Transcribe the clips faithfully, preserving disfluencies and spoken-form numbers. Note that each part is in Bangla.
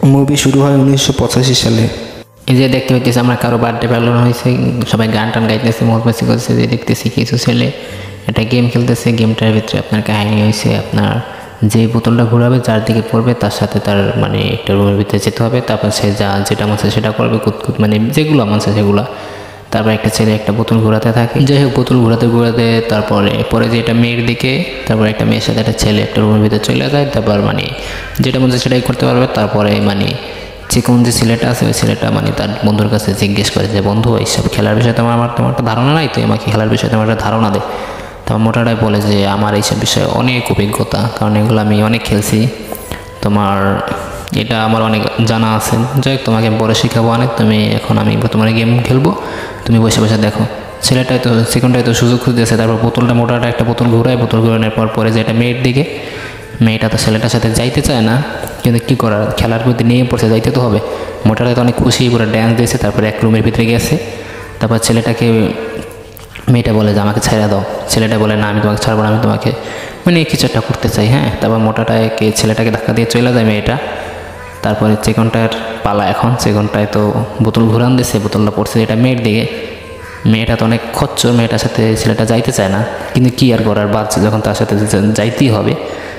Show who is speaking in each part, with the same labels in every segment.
Speaker 1: মুভি শুরু হয় উনিশশো পঁচাশি সালে।
Speaker 2: এই যে দেখতে হইতেছে আমরা কারো বার্থডে পালন হয়েছে, সবাই গান টান গাইতেছে, মজমাসি করছে, যে দেখতেছি কিছু ছেলে একটা গেম খেলতেছে। গেমটার ভিতরে আপনার কাহিনী হয়েছে আপনার যে বোতলটা ঘোরাবে যার দিকে পড়বে তার সাথে তার মানে একটা রুমের ভিতরে যেতে হবে, তারপর সে যা যেটা মন সেটা করবে, কুতকুত মানে যেগুলো মন সেগুলো। তারপর একটা ছেলে একটা বোতল ঘোরাতে থাকে, যাই হোক বোতল ঘোরাতে ঘোরাতে তারপরে পরে যে এটা মেয়ের দিকে, তারপর একটা মেয়ের সাথে একটা ছেলে একটা রুমের ভিতরে চলে যায়। তারপর মানে যেটা মন সেটাই করতে পারবে। তারপরে মানে যে কোন যে ছেলেটা আছে ওই ছেলেটা মানে তার বন্ধুর কাছে জিজ্ঞেস করে যে বন্ধু এইসব খেলার বিষয়ে তোমার আমার তোমার একটা ধারণা নাই, তুই আমাকে খেলার বিষয়ে তোমার একটা ধারণা দে। তোমার মোটাটাই বলে যে আমার এইসব বিষয়ে অনেক অভিজ্ঞতা, কারণ এগুলো আমি অনেক খেলছি, তোমার এটা আমার অনেক জানা আছে, যাই হোক তোমাকে পরে শেখাবো অনেক, তুমি এখন আমি তোমার গেম খেলবো, তুমি বসে বসে দেখো। ছেলেটাই তো সেকেন্ডটাই তো সুযোগ খুঁজতেছে। তারপর বোতলটা মোটাটা একটা বোতল ঘুরায়, বোতল ঘুরানোর পর পরে যে এটা মেয়ের দিকে, মেয়েটা তো ছেলেটার সাথে যাইতে চায় না, কিন্তু কী করার, খেলার প্রতি নিয়ে পড়ছে, যাইতে তো হবে। মোটাটা তো অনেক খুশি, পুরো ড্যান্স দিয়েছে। তারপরে এক রুমের ভিতরে গেছে। তারপর ছেলেটাকে মেয়েটা বলে যে আমাকে ছেড়ে দাও। ছেলেটা বলে না আমি তোমাকে ছাড়বো না, আমি তোমাকে মানে কিছু একটা করতে চাই। হ্যাঁ, তারপর মোটাটাকে ছেলেটাকে ধাক্কা দিয়ে চলে যায় মেয়েটা। তারপরে চিকনটার পালা, এখন চিকনটায় তো বোতল ঘুরান দিয়েছে, বোতলটা পড়ছে এটা মেয়ের দিকে। মেয়েটা তো অনেক খচ্চর, মেয়েটার সাথে ছেলেটা যাইতে চায় না, কিন্তু কী আর করার, বাচ্চা যখন তার সাথে যাইতেই হবে।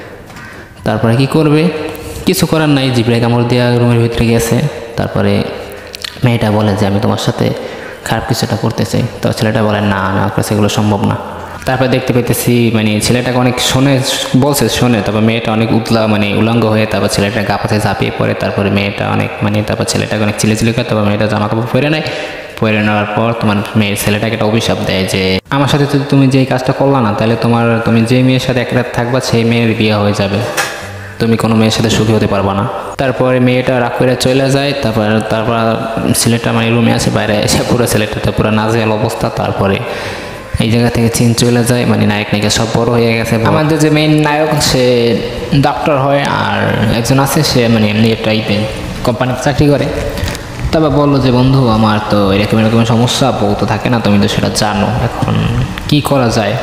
Speaker 2: তারপরে কি করবে, কিছু করার নাই, জিভে কামড় দিয়া রুমের ভিতরে গেছে। তারপরে মেয়েটা বলে যে আমি তোমার সাথে খারাপ কিছুটা করতে চাই। তো ছেলেটা বলে না, আমার কাছে এগুলো সম্ভব না। তারপরে দেখতে পেতেছি মানে ছেলেটাকে অনেক শোনে, বলছে শোনে। তারপর মেয়েটা অনেক উতলা মানে উলঙ্গ হয়ে তারপর ছেলেটা গা পাশে ঝাঁপিয়ে পড়ে। তারপরে মেয়েটা অনেক মানে তারপর ছেলেটাকে অনেক চিলে চিলে করে। তারপর মেয়েটা জামা কাপড় পরে নেয়। পরে নেওয়ার পর তোমার মেয়ের ছেলেটাকে একটা অভিশাপ দেয় যে আমার সাথে যদি তুমি যে কাজটা করলা না, তাহলে তোমার তুমি যে মেয়ের সাথে এক রাত থাকবা সেই মেয়ের বিয়ে হয়ে যাবে, তুমি কোনো মেয়ের সাথে সুখী হতে পারবা না। তারপরে মেয়েটা রাগ করে চলে যায়। তারপর তারপর ছেলেটা মানে রুমে আসে, বাইরে এসে পুরো ছেলেটাতে পুরো নাজেহাল অবস্থা। তারপরে এই জায়গা থেকে চিন চলে যায়, মানে নায়ক নায়িকা সব বড় হয়ে গেছে। আমাদের যে মেইন নায়ক সে ডাক্তার হয়, আর একজন আছে সে মানে এমনি টাইপের কোম্পানিতে চাকরি করে। তারপর বললো যে বন্ধু আমার তো এরকম এরকম সমস্যা, বউ তো থাকে না, তুমি তো সেটা জানো, এখন কি করা যায়।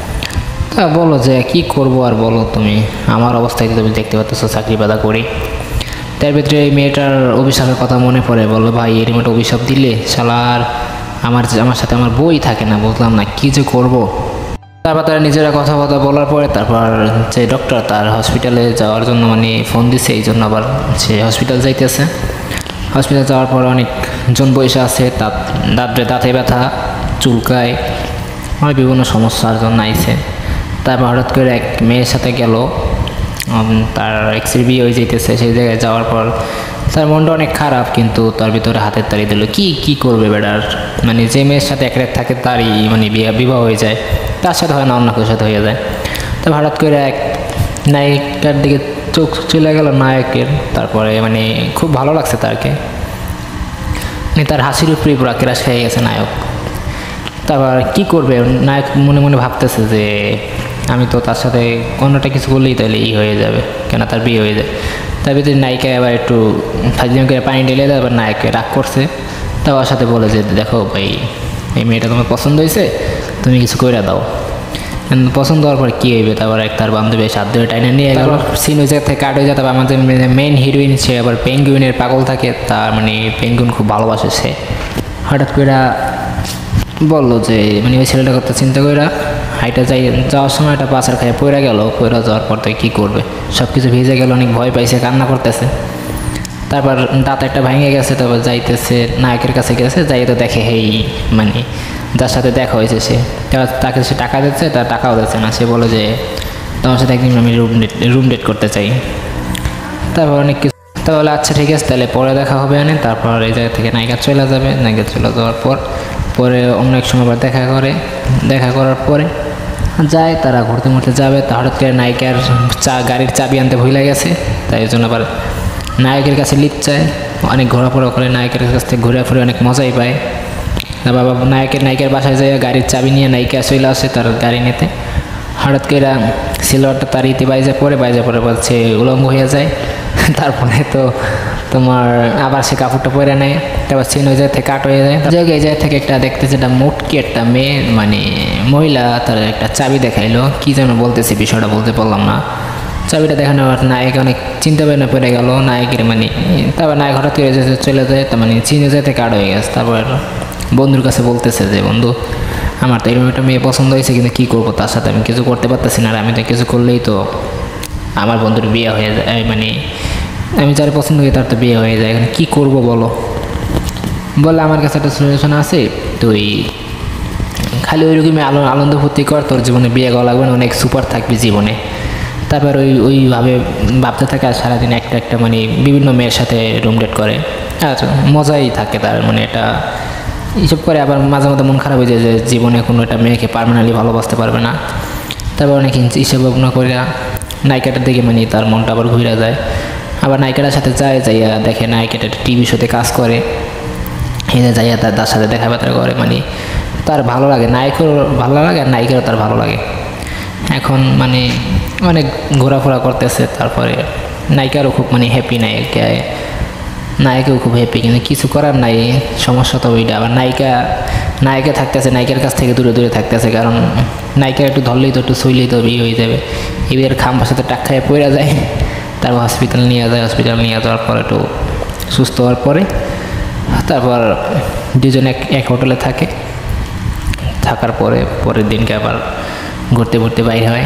Speaker 2: তা বলো যে কি করবো আর বলো, তুমি আমার অবস্থায় তুমি দেখতে পাচ্ছ চাকরি বাদা করি। তার ভিতরে এই মেয়েটার অভিশাপের কথা মনে পড়ে, বললো ভাই এর মেয়েটা অভিশাপ দিলে শালার আমার আমার সাথে আমার বই থাকে না, বুঝলাম না কী যে করবো। তারপর তারা নিজেরা কথা কথা বলার পরে তারপর যে ডক্টর তার হসপিটালে যাওয়ার জন্য মানে ফোন দিছে, এই জন্য আবার সে হসপিটাল যাইতেছে। হসপিটাল যাওয়ার পর অনেকজন বসে আছে, দাঁত দাঁতে দাঁতে ব্যথা, চুলকায়, অনেক বিভিন্ন সমস্যার জন্য আইছে। তারপর হঠাৎ করে এক মেয়ের সাথে গেল, তার এক্সের বিয়ে হয়ে যেতেছে। সেই জায়গায় যাওয়ার পর তার মনটা অনেক খারাপ, কিন্তু তার ভিতরে হাতের তাড়ি দিল। কি কি করবে বেটার, মানে যে মেয়ের সাথে এক রাত থাকে তারই মানে বিয়ে বিবাহ হয়ে যায়, তার সাথে হয় না অন্য কেউ সাথে হয়ে যায়। তারপর হঠাৎ করে এক নায়িকার দিকে চোখ চলে গেল নায়কের। তারপরে মানে খুব ভালো লাগছে তারকে, মানে তার হাসির উপরে পুরো কেরাস খেয়ে গেছে নায়ক। তারপর কি করবে, নায়ক মনে মনে ভাবতেছে যে আমি তো তার সাথে অন্যটা কিছু করলেই তাহলে ই হয়ে যাবে, কেন তার বিয়ে হয়ে যায়। তার ভিতরে নায়িকা এবার একটু ফাজিলামি করে পানি ঢেলে দেয়, আবার নায়ককে রাগ করছে। তা ওর সাথে বলে যে দেখো ভাই এই মেয়েটা তোমার পছন্দ হয়েছে, তুমি কিছু করে দাও। পছন্দ হওয়ার পর কী হইবে, তারপর এক তার বান্ধবী সাত ধরে টাইনে নিয়ে গেল। সিন ওই জায়গা থেকে কাট হয়ে যায়। তারপর আমাদের মেইন হিরোইন সে আবার পেঙ্গুইনের পাগল থাকে, তার মানে পেঙ্গুইন খুব ভালোবাসে সে। হঠাৎ করে বললো যে মানে ওই ছেলেটার কথা চিন্তা করে হাইটা যাই যাওয়ার সময় একটা পাচার খাইয়ে পড়ে গেল। পড়ে যাওয়ার পর থেকে কী করবে, সব কিছু ভিজে গেল, অনেক ভয় পাইছে, কান্না করতেছে। তারপর দাঁত একটা ভেঙে গেছে। তারপর যাইতেছে নায়কের কাছে গেছে, যাই তো দেখে হেই মানে যার সাথে দেখা হয়েছে সে, তাকে সে টাকা দিচ্ছে, তার টাকাও দিচ্ছে না। সে বলে যে তোমার সাথে একদিন আমি রুম ডেট রুম ডেট করতে চাই। তারপর অনেক কিছু, তাহলে আচ্ছা ঠিক আছে তাহলে পরে দেখা হবে না। তারপর এই জায়গা থেকে নায়িকা চলে যাবে। নায়িকা চলে যাওয়ার পর পরে অন্য এক সময় আবার দেখা করে, দেখা করার পরে যায় তারা ঘুরতে ঘুরতে যাবে। তা হঠাৎ করে নায়িকার চা গাড়ির চাবি আনতে ভুলে গেছে, তাই জন্য আবার নায়কের কাছে লিফট চায়। অনেক ঘোরাফোরা করে, নায়কের কাছ থেকে ঘুরে ফিরে অনেক মজাই পায়। বাবা নায়কের নায়িকার বাসায় যায়, গাড়ির চাবি নিয়ে নায়িকা চলে আসে তার গাড়ি নিতে। হঠাৎ করে সিলভারটা তার ইতি বাইজে পড়ে, বাইজে পড়ে বলছে উলঙ্গ হয়ে যায়। তারপরে তো তোমার আবার সে কাপড়টা পরে নেয়। তারপর সিন ওই জায়গা থেকে কাট হয়ে যায়। এই জায়গা থেকে একটা দেখতেছে একটা মোটকি একটা মেয়ে মানে মহিলা, তার একটা চাবি দেখাইলো, কি যেন বলতেছে বিষয়টা বলতে পারলাম না। চাবিটা দেখানোর পর নায়ক অনেক চিন্তা ভাবনা পড়ে গেল নায়কের মানে তারপর নায়ক হঠাৎ করে যে চলে যায় তার মানে চিনে যেতে কার্ড হয়ে গেছে। তারপর বন্ধুর কাছে বলতেছে যে বন্ধু আমার তো এরকম একটা মেয়ে পছন্দ হয়েছে কিন্তু কী করবো তার সাথে আমি কিছু করতে পারতেছি না, আর আমি তো কিছু করলেই তো আমার বন্ধুর বিয়ে হয়ে যায়, মানে আমি যারা পছন্দ করি তার তো বিয়ে হয়ে যায়, এখন কী করবো বলো। বলে আমার কাছে একটা সলিউশন আছে, তুই খালি ওইরকমই আলো আনন্দ ফুর্তি কর, তোর জীবনে বিয়ে করা লাগবে না, অনেক সুপার থাকবি জীবনে। তারপর ওই ওইভাবে ভাবতে থাকে আর সারাদিন একটা একটা মানে বিভিন্ন মেয়ের সাথে রুম ডেট করে আর মজাই থাকে তার, মানে এটা এইসব করে। আবার মাঝে মাঝে মন খারাপ হয়ে যায় যে জীবনে কোনো একটা মেয়েকে পার্মানেন্টলি ভালোবাসতে পারবে না। তারপর অনেক হিসাব ভাবনা করে নায়িকাটার দিকে মানে তার মনটা আবার ঘুরে যায়। আবার নায়িকাটার সাথে যায় যাইয়া দেখে নায়িকাটা টিভি শোতে কাজ করে, এনে যাইয়া তার তার সাথে দেখা ব্যথা করে, মানে তার ভালো লাগে, নায়কেরও ভালো লাগে আর নায়িকারও তার ভালো লাগে। এখন মানে অনেক ঘোরাফেরা করতেছে, তারপরে নায়িকারও খুব মানে হ্যাপি, নায়িকা নায়কেও খুব হ্যাপি, কিন্তু কিছু করার নাই, সমস্যা তো ওইটা। আবার নায়িকা নায়িকা থাকতেছে নায়িকার কাছ থেকে দূরে দূরে থাকতেছে, কারণ নায়িকা একটু ধরলেই তো একটু সইলেই তো বিয়ে হয়ে যাবে। এবার খাম্বার সাথে টাক খাইয়ে পড়ে যায়, তারপর হসপিটাল নিয়ে যায়, হসপিটাল নিয়ে যাওয়ার পর একটু সুস্থ হওয়ার পরে তারপর দুজন এক এক হোটেলে থাকে, থাকার পরে পরের দিনকে আবার ঘুরতে ঘুরতে বাইরে হয়,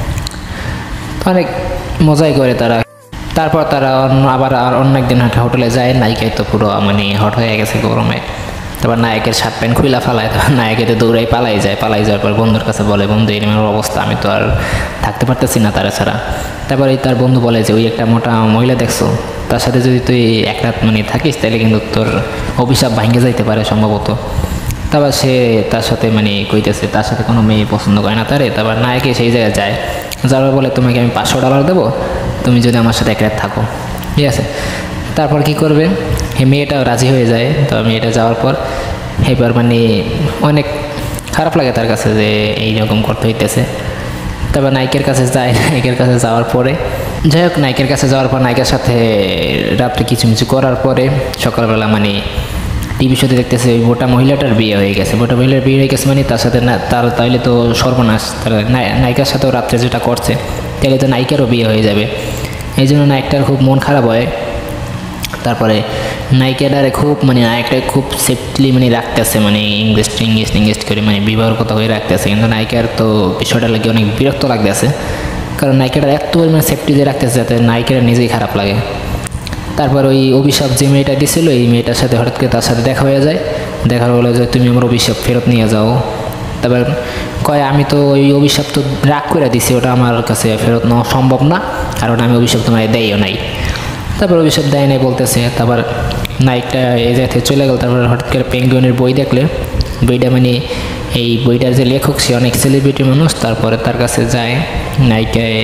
Speaker 2: অনেক মজাই করে তারা। তারপর তারা অন্য আবার আর অন্য একদিন হোটেলে যায়, নায়িকায় তো পুরো মানে হট হয়ে গেছে গরমে। তারপর নায়কের শার্ট প্যান্ট খুইলা ফালায়, তারপর নায়কে তো দৌড়াই পালাই যায়, পালাই যাওয়ার পর বন্ধুর কাছে বলে বন্ধু এরকম অবস্থা, আমি তো আর থাকতে পারতেছি না তারা ছাড়া। তারপর এই তার বন্ধু বলে যে ওই একটা মোটা মহিলা দেখছো, তার সাথে যদি তুই এক রাত মানে থাকিস তাহলে কিন্তু তোর অভিশাপ ভাঙে যাইতে পারে সম্ভবত। তারপর সে তার সাথে মানে কইতেছে তার সাথে কোনো মেয়ে পছন্দ করে না তারে। তারপর নায়কে সেই জায়গায় যায়, যাওয়ার বলে তোমাকে আমি পাঁচশো ডলার দেবো তুমি যদি আমার সাথে এক রাত থাকো, ঠিক আছে। তারপর কি করবে, এই মেয়েটাও রাজি হয়ে যায়। তো মেয়েটা যাওয়ার পর এবার মানে অনেক খারাপ লাগে তার কাছে যে এইরকম করতে হইতেছে। তারপর নায়িকের কাছে যায়, নায়িকের কাছে যাওয়ার পরে যাই হোক নায়িকের কাছে যাওয়ার পর নায়িকার সাথে রাত্রে কিছু কিছু করার পরে সকালবেলা মানে টিভি শোতে দেখতেছে ওই মোটা মহিলাটার বিয়ে হয়ে গেছে। মোটা মহিলার বিয়ে হয়ে গেছে মানে তার সাথে না তার তাইলে তো সর্বনাশ, তার নায়িকার সাথেও রাত্রে যেটা করছে তাহলে তো নায়িকারও বিয়ে হয়ে যাবে। এই জন্য নায়িকার খুব মন খারাপ হয়। তারপরে নায়িকাটারে খুব মানে নায়কটা খুব সেফলি মানে রাখতেছে, মানে ইনভেস্ট ইনভেস্ট ইনভেস্ট করে মানে বিবাহের কথা হয়ে রাখতেছে, কিন্তু নায়িকার তো বিষয়টা লাগে অনেক বিরক্ত লাগতেছে, কারণ নায়িকাটা এত পরিমাণে সেফটি দিয়ে রাখতেছে যাতে নায়িকাটা নিজেই খারাপ লাগে। তারপর ওই অভিশাপ যে মেয়েটা দিছিল এই মেয়েটার সাথে হঠাৎ করে তার সাথে দেখা হয়ে যায়, দেখা হলো যে তুমি আমার অভিশাপ ফেরত নিয়ে যাও। তারপর কয় আমি তো ওই অভিশাপ তো রাগ করে দিছি, ওটা আমার কাছে ফেরত নেওয়া সম্ভব না, আর ওটা আমি অভিশাপ তোমার দেয়ও নাই। তারপর অভিশাপ দেয় নাই বলতেছে। তারপর নায়িকটা এই জায়গা থেকে চলে গেল। তারপর হঠাৎ করে পেঙ্গুইনের বই দেখলে, বইটা মানে এই বইটার যে লেখক সে অনেক সেলিব্রিটি মানুষ। তারপরে তার কাছে যায় নায়িকায়,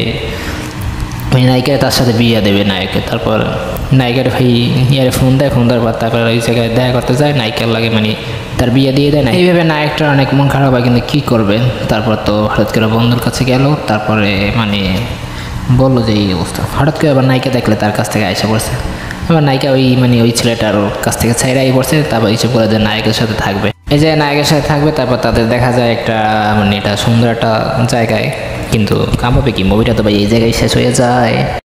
Speaker 2: ওই নায়িকায় তার সাথে বিয়ে দেবে নায়কে। তারপর নায়িকার ভাই ইয়ারে ফোন দেয়, ফোন দেওয়ার পর তারপর ওই জায়গায় দেখা করতে যায়, নায়িকার লাগে মানে তার বিয়ে দিয়ে দেয় না। এইভাবে নায়কটা অনেক মন খারাপ হয়, কিন্তু কী করবে। তারপর তো হঠাৎ করে বন্ধুর কাছে গেল, তারপরে মানে বললো যে এই অবস্থা। হঠাৎ করে আবার নায়িকা দেখলে তার কাছ থেকে আইসা পড়ছে। আবার নায়িকা ওই মানে ওই ছেলেটার কাছ থেকে ছাইরাই পড়ছে। তারপর এইসব করে যে নায়কের সাথে থাকবে, এই যে নায়কের সাথে থাকবে। তারপর তাদের দেখা যায় একটা মানে এটা সুন্দর একটা জায়গায়, কিন্তু কাম হবে কি, মুভিটা তো ভাই এই জায়গায় শেষ হয়ে যায়।